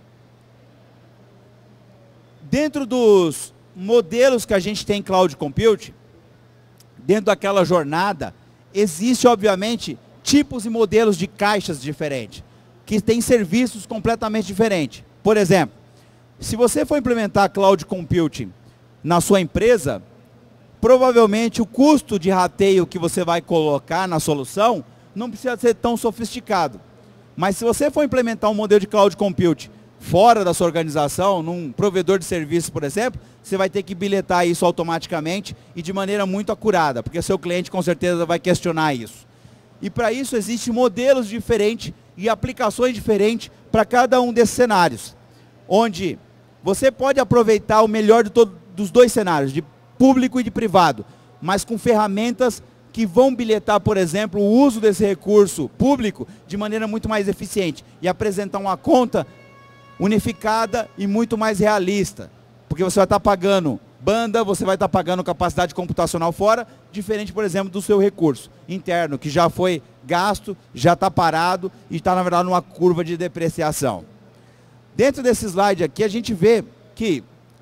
[SPEAKER 1] Dentro dos modelos que a gente tem em Cloud Compute, dentro daquela jornada, existe, obviamente, tipos e modelos de caixas diferentes, que têm serviços completamente diferentes. Por exemplo, se você for implementar Cloud Computing na sua empresa, provavelmente o custo de rateio que você vai colocar na solução não precisa ser tão sofisticado. Mas se você for implementar um modelo de Cloud Compute fora da sua organização, num provedor de serviço, por exemplo, você vai ter que bilhetar isso automaticamente e de maneira muito acurada, porque seu cliente com certeza vai questionar isso. E para isso existem modelos diferentes e aplicações diferentes para cada um desses cenários, onde você pode aproveitar o melhor dos dois cenários, de público e de privado, mas com ferramentas que vão bilhetar, por exemplo, o uso desse recurso público de maneira muito mais eficiente e apresentar uma conta unificada e muito mais realista, porque você vai estar pagando banda, você vai estar pagando capacidade computacional fora, diferente, por exemplo, do seu recurso interno, que já foi gasto, já está parado e está, na verdade, numa curva de depreciação. Dentro desse slide aqui, a gente vê que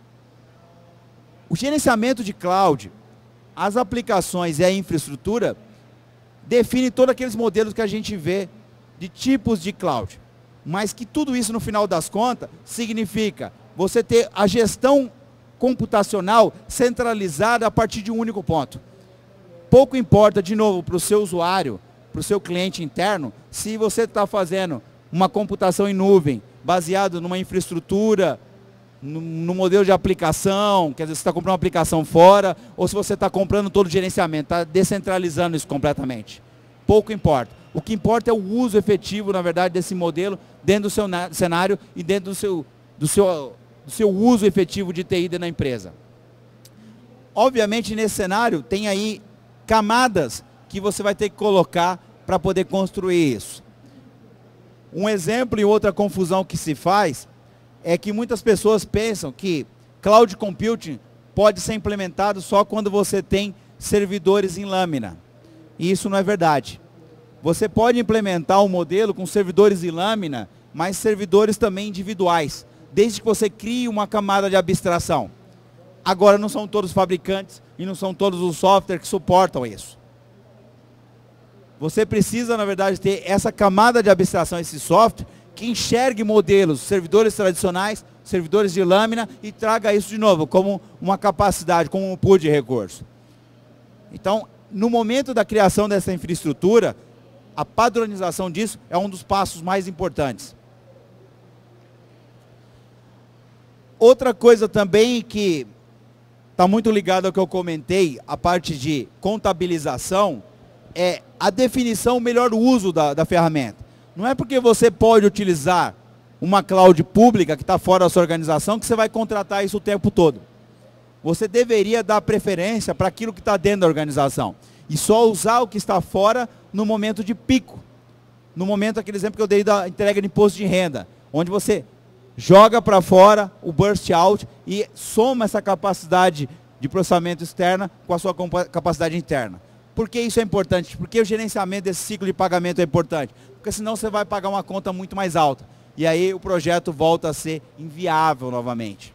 [SPEAKER 1] o gerenciamento de cloud, as aplicações e a infraestrutura define todos aqueles modelos que a gente vê de tipos de cloud. mas que tudo isso, no final das contas, significa você ter a gestão computacional centralizada a partir de um único ponto. Pouco importa, de novo, para o seu usuário, para o seu cliente interno, se você está fazendo uma computação em nuvem, baseado numa infraestrutura, no modelo de aplicação, quer dizer, você está comprando uma aplicação fora, ou se você está comprando todo o gerenciamento, está descentralizando isso completamente. Pouco importa. O que importa é o uso efetivo, na verdade, desse modelo dentro do seu cenário e dentro do seu uso efetivo de TI dentro da empresa. Obviamente, nesse cenário, tem aí camadas que você vai ter que colocar para poder construir isso. Um exemplo e outra confusão que se faz é que muitas pessoas pensam que Cloud Computing pode ser implementado só quando você tem servidores em lâmina. E isso não é verdade. Você pode implementar um modelo com servidores em lâmina, mas servidores também individuais, desde que você crie uma camada de abstração. Agora, não são todos os fabricantes e não são todos os softwares que suportam isso. Você precisa, na verdade, ter essa camada de abstração, esse software, que enxergue modelos, servidores tradicionais, servidores de lâmina, e traga isso de novo como uma capacidade, como um pool de recurso. Então, no momento da criação dessa infraestrutura, a padronização disso é um dos passos mais importantes. Outra coisa também que está muito ligado ao que eu comentei, a parte de contabilização, é a definição, o melhor uso da ferramenta. Não é porque você pode utilizar uma cloud pública que está fora da sua organização que você vai contratar isso o tempo todo. Você deveria dar preferência para aquilo que está dentro da organização. E só usar o que está fora no momento de pico. No momento, aquele exemplo que eu dei da entrega de imposto de renda, onde você joga para fora o burst out e soma essa capacidade de processamento externa com a sua capacidade interna. Por que isso é importante? Porque o gerenciamento desse ciclo de pagamento é importante. Porque senão você vai pagar uma conta muito mais alta. E aí o projeto volta a ser inviável novamente.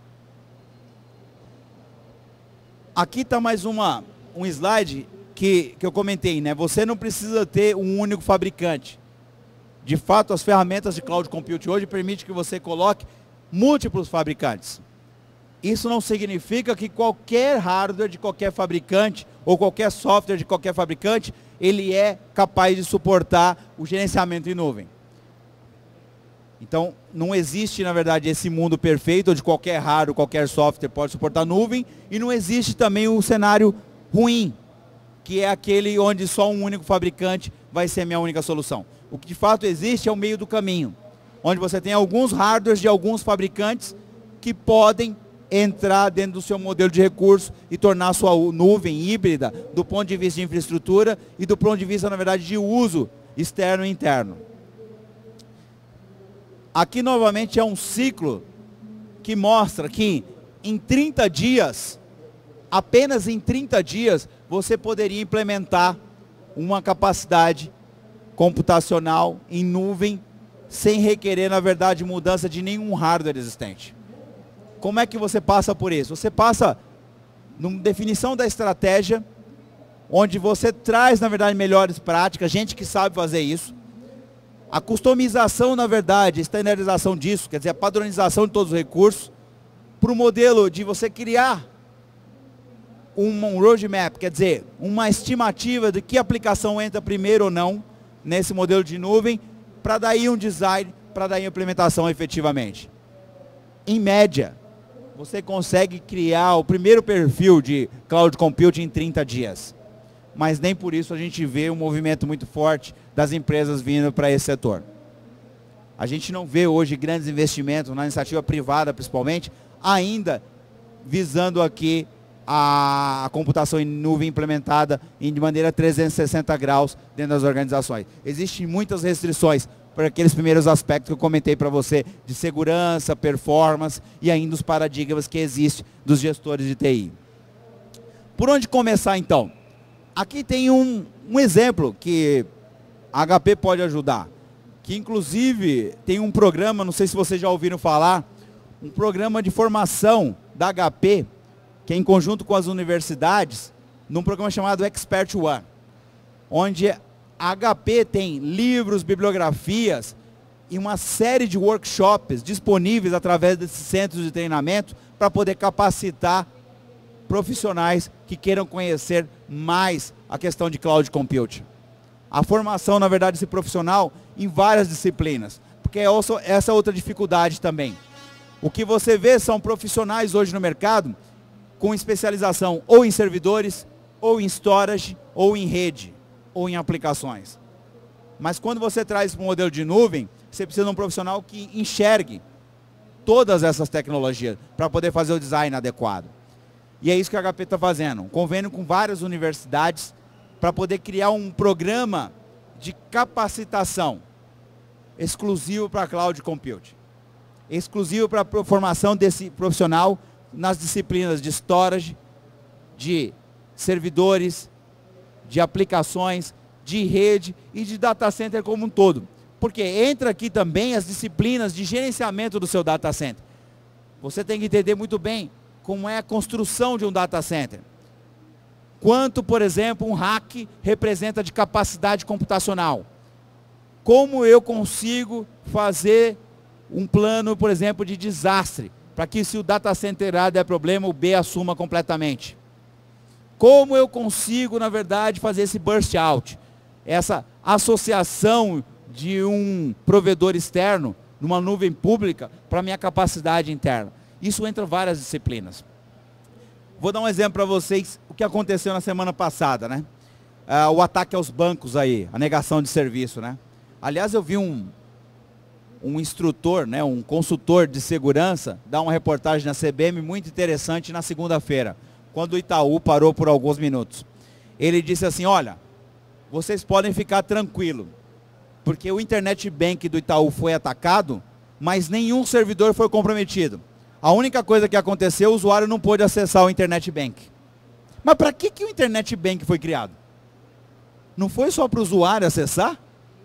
[SPEAKER 1] Aqui está mais um slide que eu comentei, né? Você não precisa ter um único fabricante. De fato, as ferramentas de Cloud Computing hoje permitem que você coloque múltiplos fabricantes. Isso não significa que qualquer hardware de qualquer fabricante ou qualquer software de qualquer fabricante, ele é capaz de suportar o gerenciamento em nuvem. Então, não existe, na verdade, esse mundo perfeito, onde qualquer hardware, qualquer software pode suportar nuvem, e não existe também o cenário ruim, que é aquele onde só um único fabricante vai ser a minha única solução. O que de fato existe é o meio do caminho, onde você tem alguns hardwares de alguns fabricantes que podem entrar dentro do seu modelo de recurso e tornar a sua nuvem híbrida do ponto de vista de infraestrutura e do ponto de vista, na verdade, de uso externo e interno. Aqui, novamente, é um ciclo que mostra que em 30 dias, apenas em 30 dias, você poderia implementar uma capacidade computacional em nuvem sem requerer, na verdade, mudança de nenhum hardware existente. Como é que você passa por isso? Você passa numa definição da estratégia, onde você traz, na verdade, melhores práticas, gente que sabe fazer isso. A customização, na verdade, a standardização disso, quer dizer, a padronização de todos os recursos, para o modelo de você criar um roadmap, quer dizer, uma estimativa de que aplicação entra primeiro ou não nesse modelo de nuvem, para daí um design, para daí a implementação efetivamente. Em média, você consegue criar o primeiro perfil de Cloud Computing em 30 dias. Mas nem por isso a gente vê um movimento muito forte das empresas vindo para esse setor. A gente não vê hoje grandes investimentos, na iniciativa privada principalmente, ainda visando aqui a computação em nuvem implementada de maneira 360 graus dentro das organizações. Existem muitas restrições para aqueles primeiros aspectos que eu comentei para você, de segurança, performance e ainda os paradigmas que existem dos gestores de TI. Por onde começar então? Aqui tem um exemplo que a HP pode ajudar, que inclusive tem um programa, não sei se vocês já ouviram falar, um programa de formação da HP, que é em conjunto com as universidades, num programa chamado Expert One, onde a HP tem livros, bibliografias e uma série de workshops disponíveis através desses centros de treinamento para poder capacitar profissionais que queiram conhecer mais a questão de cloud computing. A formação, na verdade, desse profissional em várias disciplinas, porque essa é outra dificuldade também. O que você vê são profissionais hoje no mercado com especialização ou em servidores, ou em storage, ou em rede, ou em aplicações. Mas quando você traz para um modelo de nuvem, você precisa de um profissional que enxergue todas essas tecnologias para poder fazer o design adequado. E é isso que a HP está fazendo, um convênio com várias universidades para poder criar um programa de capacitação exclusivo para Cloud Computing. Exclusivo para a formação desse profissional nas disciplinas de storage, de servidores, de aplicações, de rede e de data center como um todo. Porque entra aqui também as disciplinas de gerenciamento do seu data center. Você tem que entender muito bem como é a construção de um data center. Quanto, por exemplo, um rack representa de capacidade computacional. Como eu consigo fazer um plano, por exemplo, de desastre, para que se o data center A der problema, o B assuma completamente. Como eu consigo, na verdade, fazer esse burst out, essa associação de um provedor externo numa nuvem pública para a minha capacidade interna. Isso entra em várias disciplinas. Vou dar um exemplo para vocês, o que aconteceu na semana passada, né? O ataque aos bancos aí, a negação de serviço, né? Aliás, eu vi um instrutor, né, um consultor de segurança, dar uma reportagem na CBM muito interessante na segunda-feira, quando o Itaú parou por alguns minutos. Ele disse assim, olha, vocês podem ficar tranquilos, porque o Internet Bank do Itaú foi atacado, mas nenhum servidor foi comprometido. A única coisa que aconteceu, o usuário não pôde acessar o Internet Bank. Mas para que o Internet Bank foi criado? Não foi só para o usuário acessar?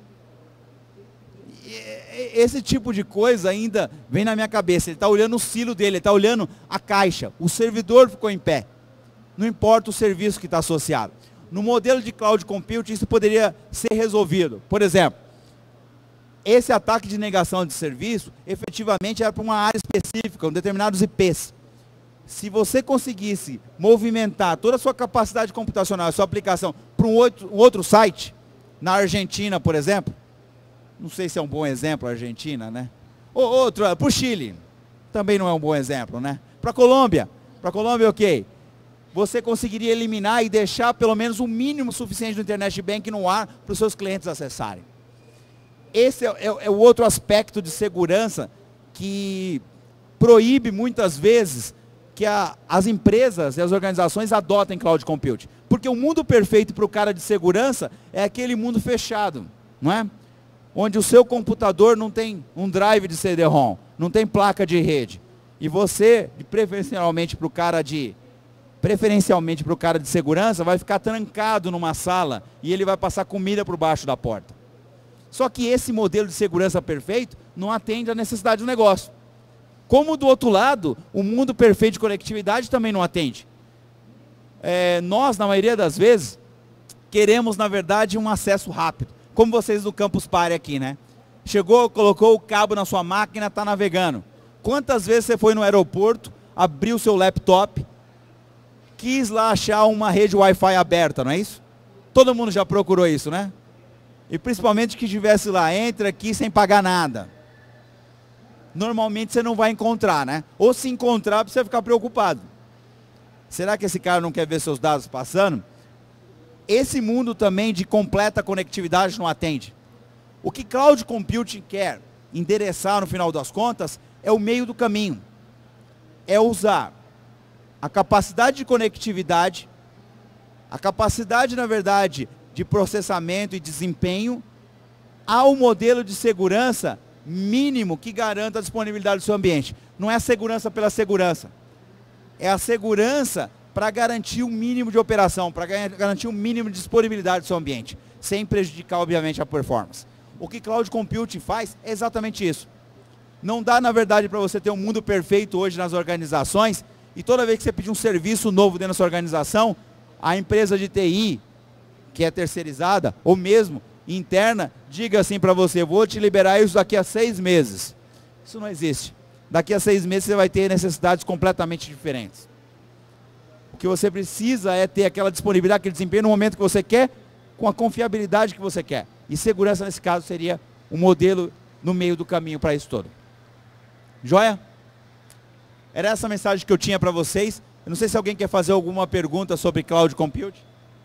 [SPEAKER 1] Esse tipo de coisa ainda vem na minha cabeça. Ele está olhando o silo dele, ele está olhando a caixa. O servidor ficou em pé. Não importa o serviço que está associado. No modelo de Cloud Computing, isso poderia ser resolvido. Por exemplo, esse ataque de negação de serviço, efetivamente era para uma área específica, um determinados IPs. Se você conseguisse movimentar toda a sua capacidade computacional, a sua aplicação, para um outro site, na Argentina, por exemplo, não sei se é um bom exemplo a Argentina, né? Ou outro, para o Chile, também não é um bom exemplo, né? Para a Colômbia, ok. Você conseguiria eliminar e deixar pelo menos o mínimo suficiente do Internet Bank no ar para os seus clientes acessarem. Esse é o outro aspecto de segurança que proíbe muitas vezes que as empresas e as organizações adotem Cloud Computing. Porque o mundo perfeito para o cara de segurança é aquele mundo fechado, não é? Onde o seu computador não tem um drive de CD-ROM, não tem placa de rede. E você, preferencialmente para o cara de segurança, vai ficar trancado numa sala e ele vai passar comida por baixo da porta. Só que esse modelo de segurança perfeito não atende à necessidade do negócio. Como do outro lado, o mundo perfeito de conectividade também não atende. Nós, na maioria das vezes, queremos, na verdade, um acesso rápido. Como vocês do Campus Party aqui, né? Chegou, colocou o cabo na sua máquina, está navegando. Quantas vezes você foi no aeroporto, abriu o seu laptop, quis lá achar uma rede Wi-Fi aberta, não é isso? Todo mundo já procurou isso, né? E principalmente que estivesse lá, entra aqui sem pagar nada. Normalmente você não vai encontrar, né? Ou se encontrar, você ficar preocupado. Será que esse cara não quer ver seus dados passando? Esse mundo também de completa conectividade não atende. O que Cloud Computing quer endereçar no final das contas é o meio do caminho. É usar a capacidade de conectividade, a capacidade, na verdade, de processamento e desempenho, ao modelo de segurança mínimo que garanta a disponibilidade do seu ambiente. Não é a segurança pela segurança. É a segurança para garantir um mínimo de operação, para garantir um mínimo de disponibilidade do seu ambiente, sem prejudicar, obviamente, a performance. O que Cloud Computing faz é exatamente isso. Não dá, na verdade, para você ter um mundo perfeito hoje nas organizações, e toda vez que você pedir um serviço novo dentro da sua organização, a empresa de TI, que é terceirizada, ou mesmo interna diga assim para você, vou te liberar isso daqui a 6 meses. Isso não existe. Daqui a 6 meses você vai ter necessidades completamente diferentes. O que você precisa é ter aquela disponibilidade, aquele desempenho no momento que você quer, com a confiabilidade que você quer. E segurança nesse caso seria um modelo no meio do caminho para isso todo. Joia? Era essa a mensagem que eu tinha para vocês. Eu não sei se alguém quer fazer alguma pergunta sobre Cloud Computing.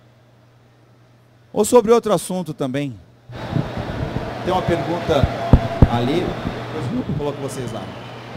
[SPEAKER 1] Ou sobre outro assunto também. Tem uma pergunta ali, depois eu coloco vocês lá.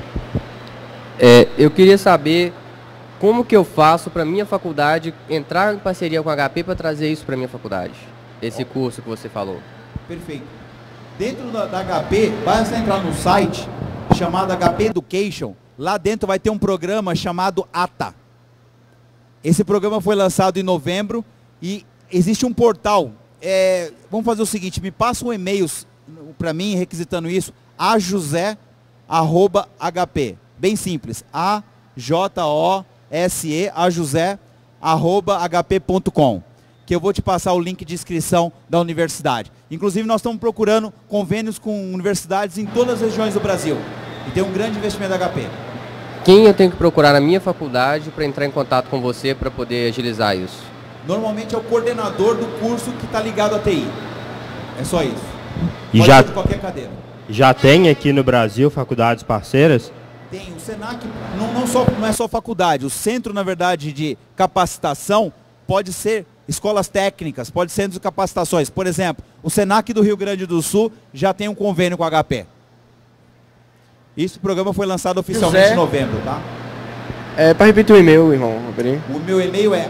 [SPEAKER 3] Eu queria saber como que eu faço para minha faculdade entrar em parceria com a HP para trazer isso para minha faculdade. Esse curso que você falou.
[SPEAKER 1] Perfeito. Dentro da HP, basta entrar no site chamado HP Education. Lá dentro vai ter um programa chamado ATA. Esse programa foi lançado em novembro e existe um portal. Vamos fazer o seguinte, me passa um e-mail para mim requisitando isso, ajose@hp. Bem simples, ajose@hp.com, que eu vou te passar o link de inscrição da universidade. Inclusive nós estamos procurando convênios com universidades em todas as regiões do Brasil. E tem um grande investimento da HP.
[SPEAKER 3] Quem eu tenho que procurar na minha faculdade para entrar em contato com você para poder agilizar isso?
[SPEAKER 1] Normalmente é o coordenador do curso que está ligado à TI. É só isso.
[SPEAKER 4] E
[SPEAKER 1] Pode ser de qualquer cadeira.
[SPEAKER 4] Já tem aqui no Brasil faculdades parceiras?
[SPEAKER 1] Tem. O Senac não é só faculdade. O centro, na verdade, de capacitação pode ser escolas técnicas, pode ser de capacitações. Por exemplo, o Senac do Rio Grande do Sul já tem um convênio com a HP. Esse programa foi lançado oficialmente em novembro, tá?
[SPEAKER 5] Para repetir o e-mail, irmão.
[SPEAKER 1] O meu e-mail é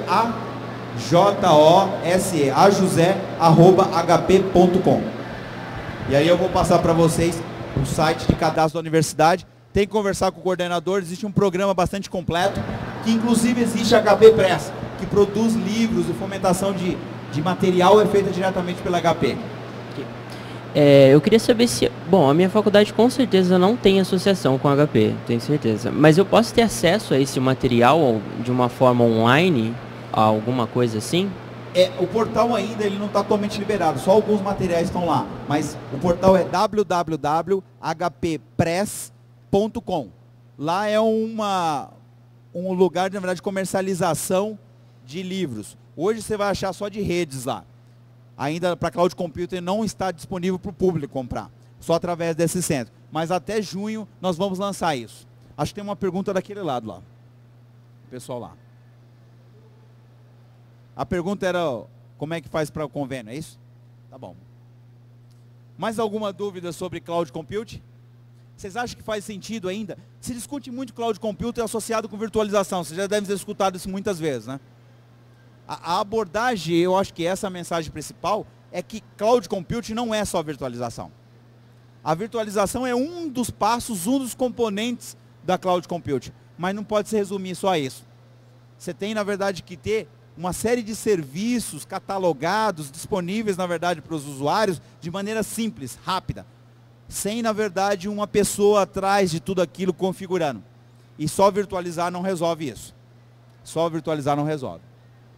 [SPEAKER 1] ajose@hp.com. E aí eu vou passar para vocês o site de cadastro da universidade. Tem que conversar com o coordenador. Existe um programa bastante completo, que inclusive existe a HP Press, que produz livros e fomentação de material é feita diretamente pela HP.
[SPEAKER 2] Eu queria saber se... Bom, a minha faculdade com certeza não tem associação com a HP, tenho certeza. Mas eu posso ter acesso a esse material de uma forma online, alguma coisa assim?
[SPEAKER 1] O portal ainda ele não está totalmente liberado, só alguns materiais estão lá. Mas o portal é www.hppress.com. Lá é um lugar, na verdade, de comercialização de livros. Hoje você vai achar só de redes lá. Ainda para Cloud Computing não está disponível para o público comprar, só através desse centro. Mas até junho nós vamos lançar isso. Acho que tem uma pergunta daquele lado lá. O pessoal lá. A pergunta era como é que faz para o convênio, é isso? Tá bom. Mais alguma dúvida sobre Cloud Computing? Vocês acham que faz sentido ainda? Se discute muito Cloud Computing associado com virtualização. Vocês já devem ter escutado isso muitas vezes, né? A abordagem, eu acho que essa é a mensagem principal, é que Cloud Computing não é só virtualização. A virtualização é um dos passos, um dos componentes da Cloud Computing, mas não pode se resumir só a isso. Você tem, na verdade, que ter uma série de serviços catalogados, disponíveis, na verdade, para os usuários, de maneira simples, rápida, sem, na verdade, uma pessoa atrás de tudo aquilo configurando. E só virtualizar não resolve isso. Só virtualizar não resolve.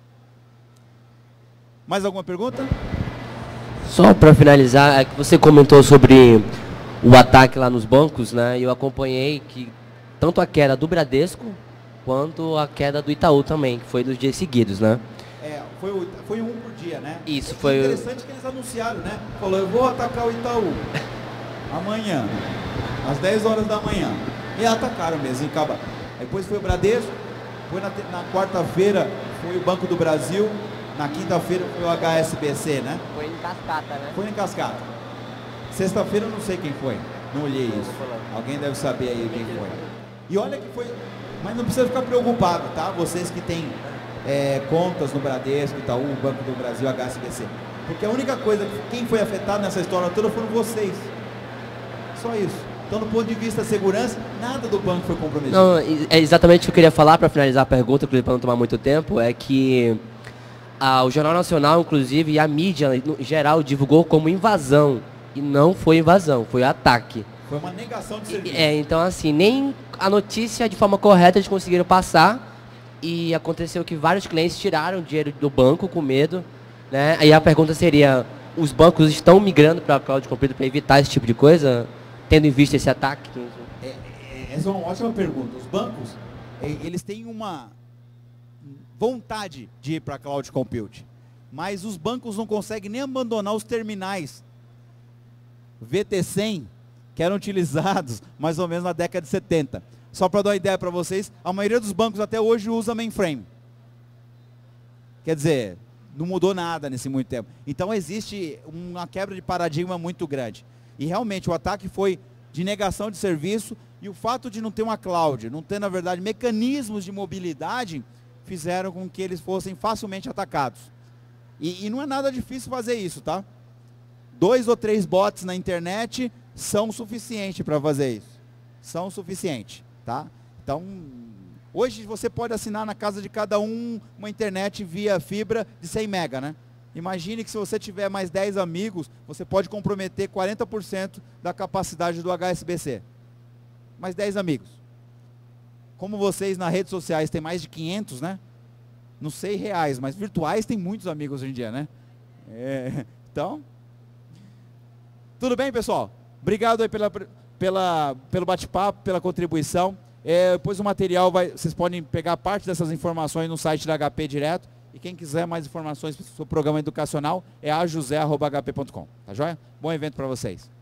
[SPEAKER 1] Mais alguma pergunta?
[SPEAKER 3] Só para finalizar, que você comentou sobre o ataque lá nos bancos, né? Eu acompanhei que tanto a queda do Bradesco quanto a queda do Itaú também, que foi dos dias seguidos, né?
[SPEAKER 1] Foi um por dia, né?
[SPEAKER 3] Isso, foi...
[SPEAKER 1] interessante que eles anunciaram, né? Falou, eu vou atacar o Itaú amanhã, às 10 horas da manhã. E atacaram mesmo, em Caba. Aí depois foi o Bradesco, foi na quarta-feira foi o Banco do Brasil. Na quinta-feira foi o HSBC, né?
[SPEAKER 3] Foi em Cascata, né?
[SPEAKER 1] Foi em Cascata. Sexta-feira eu não sei quem foi. Não olhei isso. Alguém deve saber aí quem foi. E olha que foi... Mas não precisa ficar preocupado, tá? Vocês que têm contas no Bradesco, Itaú, Banco do Brasil, HSBC. Porque a única coisa, quem foi afetado nessa história toda foram vocês. Só isso. Então, do ponto de vista da segurança, nada do banco foi comprometido.
[SPEAKER 3] Não, é exatamente o que eu queria falar para finalizar a pergunta, para não tomar muito tempo, é que... o Jornal Nacional, inclusive, e a mídia em geral divulgou como invasão. E não foi invasão, foi ataque.
[SPEAKER 1] Foi uma negação de serviço.
[SPEAKER 3] Então assim, nem a notícia de forma correta eles conseguiram passar. E aconteceu que vários clientes tiraram dinheiro do banco com medo, né? Aí a pergunta seria, os bancos estão migrando para a cloud computing para evitar esse tipo de coisa, tendo em vista esse ataque?
[SPEAKER 1] Essa é uma ótima pergunta. Os bancos, eles têm uma vontade de ir para a cloud computing, mas os bancos não conseguem nem abandonar os terminais VT100 que eram utilizados mais ou menos na década de 70. Só para dar uma ideia para vocês, a maioria dos bancos até hoje usa mainframe. Quer dizer, não mudou nada nesse muito tempo. Então existe uma quebra de paradigma muito grande. E realmente o ataque foi de negação de serviço, e o fato de não ter uma cloud, não ter na verdade mecanismos de mobilidade, fizeram com que eles fossem facilmente atacados. E não é nada difícil fazer isso, tá? 2 ou 3 bots na internet são suficientes para fazer isso. São suficientes, tá? Então, hoje você pode assinar na casa de cada um uma internet via fibra de 100 mega, né? Imagine que se você tiver mais 10 amigos, você pode comprometer 40% da capacidade do HSBC. Mais 10 amigos. Como vocês nas redes sociais têm mais de 500, né? Não sei reais, mas virtuais tem muitos amigos hoje em dia, né? Então, tudo bem, pessoal? Obrigado aí pelo bate-papo, pela contribuição. Depois o material vocês podem pegar parte dessas informações no site da HP direto. E quem quiser mais informações sobre o programa educacional é ajusé@hp.com. Tá joia? Bom evento para vocês.